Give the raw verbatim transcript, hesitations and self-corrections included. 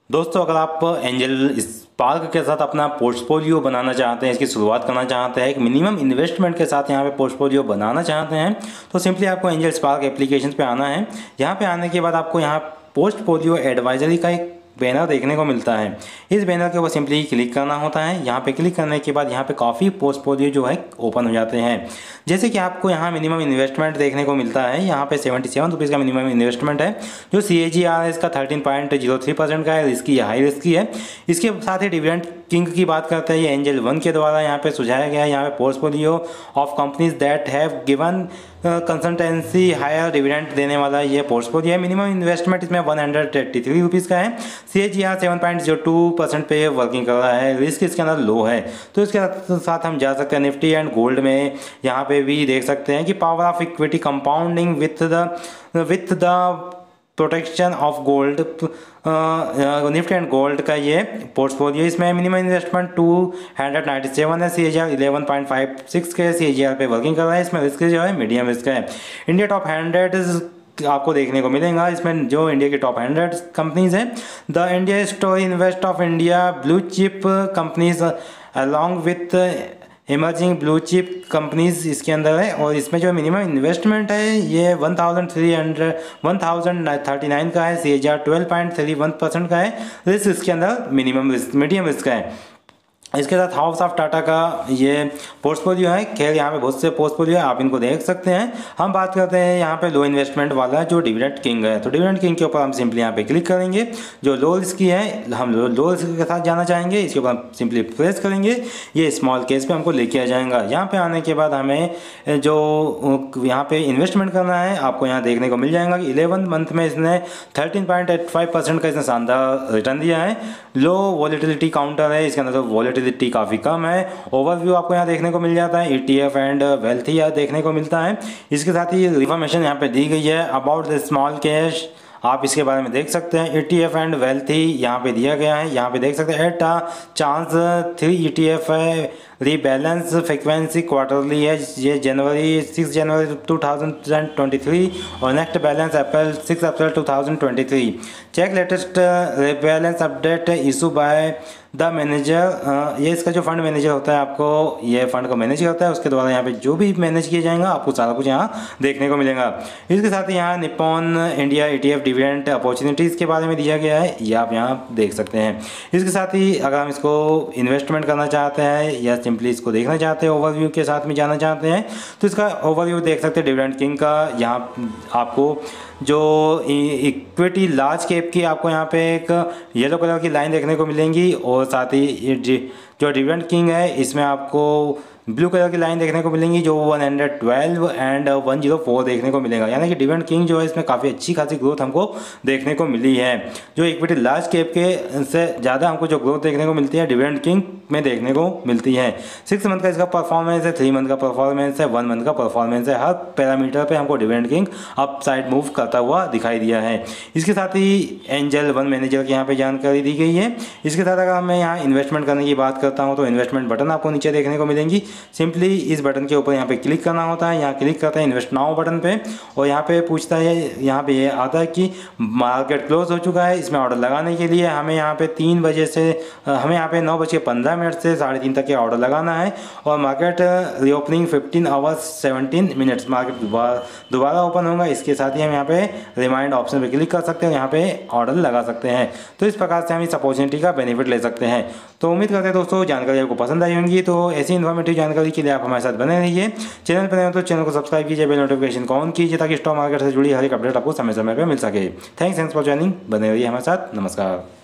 दोस्तों, अगर आप एंजल स्पार्क के साथ अपना पोर्टफोलियो बनाना चाहते हैं, इसकी शुरुआत करना चाहते हैं, एक मिनिमम इन्वेस्टमेंट के साथ यहाँ पे पोर्टफोलियो बनाना चाहते हैं, तो सिंपली आपको एंजल स्पार्क एप्लीकेशन पे आना है। यहाँ पे आने के बाद आपको यहाँ पोर्टफोलियो एडवाइजरी का एक बैनर देखने को मिलता है। इस बैनर के ऊपर सिंपली क्लिक करना होता है। यहाँ पे क्लिक करने के बाद यहाँ पे काफ़ी पोर्टफोलियो जो है ओपन हो जाते हैं। जैसे कि आपको यहाँ मिनिमम इन्वेस्टमेंट देखने को मिलता है। यहाँ पे सेवेंटी सेवन रुपीज़ का मिनिमम इन्वेस्टमेंट है। जो सी ए जी आर है इसका thirteen point zero three percent का है। रिस्की हाई रिस्की है। इसके साथ ही डिविडेंड किंग की बात करते हैं, ये एंजल वन के द्वारा यहाँ पे सुझाया गया है। यहाँ पे portfolio of companies that have given consultancy higher dividend देने वाला ये पोर्टफोलियो है। मिनिमम इन्वेस्टमेंट इसमें one hundred eighty three rupees का है। C A G R seven point zero two percent पे वर्किंग कर रहा है। रिस्क इसके अंदर लो है। तो इसके साथ हम जा सकते हैं निफ्टी एंड गोल्ड में। यहाँ पे भी देख सकते हैं कि power of equity compounding with the with the protection of gold, Nifty and gold का ये पोर्टफोलियो। इसमें minimum investment two hundred ninety seven है। C A G R eleven point five six के सी ए जी आर पे working कर रहा है। इसमें रिस्क जो है मीडियम रिस्क है। इंडिया टॉप हंड्रेड आपको देखने को मिलेगा। इसमें जो इंडिया की टॉप हंड्रेड कंपनीज हैं, the India story invest of India blue chip companies along with emerging blue chip companies इसके अंदर है। और इसमें जो मिनिमम इन्वेस्टमेंट है ये one thousand three hundred one thousand thirty nine का है। C A G R twelve point three one percent का है। रिस्क इसके अंदर मिनिमम रिस्क मीडियम रिस्क है। इसके साथ हाउस ऑफ टाटा का ये पोर्टफोलियो है। खैर यहाँ पे बहुत से पोर्टफोलियो है, आप इनको देख सकते हैं। हम बात करते हैं यहाँ पे लो इन्वेस्टमेंट वाला जो डिविडेंड किंग है। तो डिविडेंड किंग के ऊपर हम सिंपली यहाँ पे क्लिक करेंगे। जो लो रिस्क की है, हम लो लो रिस्क के साथ जाना चाहेंगे। इसके ऊपर हम सिंपली प्रेस करेंगे। ये स्मॉल केस पे हमको लेके आ जाएगा। यहाँ पे आने के बाद हमें जो यहाँ पे इन्वेस्टमेंट करना है आपको यहाँ देखने को मिल जाएगा कि इलेवन मंथ में इसने thirteen point eight five percent का इसने शानदार रिटर्न दिया है। लो वॉलेटिलिटी काउंटर है इसके अंदर, तो वॉलेटिलिटी काफ़ी कम है। ओवरव्यू आपको यहाँ देखने को मिल जाता है। E T F and wealth यहाँ देखने को मिलता है। इसके साथ ही इन्फॉर्मेशन यहाँ पे दी गई है अबाउट द स्मॉल कैश, आप इसके बारे में देख सकते हैं। E T F and wealth ही यहाँ पे दिया गया है। यहाँ पे देख सकते हैं at a chance three E T F है। रीबैलेंस फ्रिक्वेंसी क्वार्टरली है, ये January six January two thousand twenty three और next balance April six April two thousand twenty three. Check latest balance update issue by the manager. ये इसका जो fund manager होता है, आपको ये फंड को मैनेज करता है, उसके द्वारा यहाँ पे जो भी मैनेज किया जाएगा आपको सारा कुछ यहाँ देखने को मिलेगा। इसके साथ ही यहाँ Nippon India E T F dividend opportunities के बारे में दिया गया है, ये आप यहाँ देख सकते हैं। इसके साथ ही अगर हम इसको इन्वेस्टमेंट करना चाहते हैं या सिंपली इसको देखना चाहते हैं, ओवरव्यू के साथ में जाना चाहते हैं, तो इसका ओवरव्यू देख सकते हैं डिविडेंड किंग का। यहाँ आपको जो इक्विटी लार्ज कैप की आपको यहाँ पे एक येलो कलर की लाइन देखने को मिलेंगी और साथ ही ये जो डिविडेंड किंग है इसमें आपको ब्लू कलर की लाइन देखने को मिलेंगी जो one hundred twelve and one zero four देखने को मिलेगा। यानी कि डिविडेंड किंग जो है इसमें काफ़ी अच्छी खासी ग्रोथ हमको देखने को मिली है। जो इक्विटी लार्ज कैप के से ज़्यादा हमको जो ग्रोथ देखने को मिलती है डिविडेंड किंग में देखने को मिलती है। सिक्स मंथ का इसका परफॉर्मेंस है, थ्री मंथ का परफॉर्मेंस है, वन मंथ का परफॉर्मेंस है। हर पैरामीटर पे हमको dividend king up side move करता हुआ दिखाई दिया है। इसके साथ ही एंजल वन मैनेजर की यहाँ पे जानकारी दी गई है। इसके साथ अगर मैं यहाँ इन्वेस्टमेंट करने की बात करता हूँ तो इन्वेस्टमेंट बटन आपको नीचे देखने को मिलेंगी। सिंपली इस बटन के ऊपर यहाँ पे क्लिक करना होता है। यहाँ क्लिक करते हैं इन्वेस्ट नाउ बटन पे और यहाँ पे पूछता है, यहाँ पे ये आता है कि मार्केट क्लोज हो चुका है। इसमें ऑर्डर लगाने के लिए हमें यहाँ पे तीन बजे से हमें यहाँ पे नौ बज के पंद्रह मिनट से साढ़े तीन तक के ऑर्डर लगाना है और market reopening fifteen hours seventeen minutes market दोबारा ओपन होगा। इसके साथ ही हम यहाँ पे रिमाइंड ऑप्शन पे क्लिक कर सकते हैं, यहाँ पे ऑर्डर लगा सकते हैं। तो इस प्रकार से हम इस अपॉर्चुनिटी का बेनिफिट ले सकते हैं। तो उम्मीद करते हैं दोस्तों जानकारी आपको पसंद आई होंगी। तो ऐसी इन्फॉर्मेटिव जानकारी के लिए आप हमारे साथ बने रहिए। चैनल पर नए हो तो चैनल को सब्सक्राइब कीजिए, बेल नोटिफिकेशन ऑन कीजिए ताकि स्टॉक मार्केट से जुड़ी हर एक अपडेट आपको समय समय पर मिल सके। Thanks thanks for joining. बने रहिए हमारे साथ। नमस्कार।